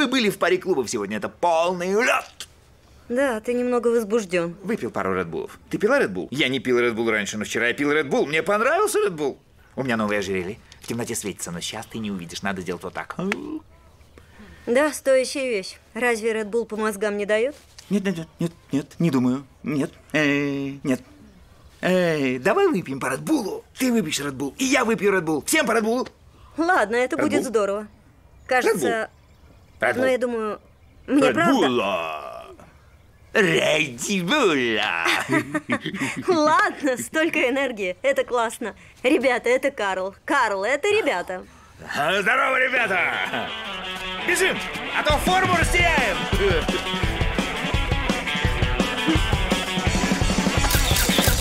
Мы были в паре клубов сегодня, это полный лед. Да, ты немного возбужден. Выпил пару Red Bull'ов. Ты пила Red Bull? Я не пил Red Bull раньше, но вчера я пил Red Bull. Мне понравился Red Bull. У меня новое ожерелье. В темноте светится, но сейчас ты не увидишь. Надо сделать вот так. Да, стоящая вещь. Разве Red Bull по мозгам не дает? Нет, не думаю. Нет. Нет. Давай выпьем по Red Bull'у. Ты выпьешь Red Bull, и я выпью Red Bull. Всем по Red Bull'у. Ладно, это Red будет Bull? здорово. Кажется... Red Bull. Но я думаю... Мне Red правда... Red Bull'а. Ладно, столько энергии. Это классно. Ребята, это Карл. Карл, это ребята. Здорово, ребята. Бежим, а то форму растеряем.